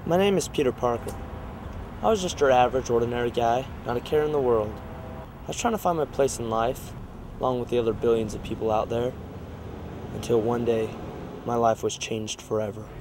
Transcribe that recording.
My name is Peter Parker. I was just your average, ordinary guy, not a care in the world. I was trying to find my place in life, along with the other billions of people out there, until one day, my life was changed forever.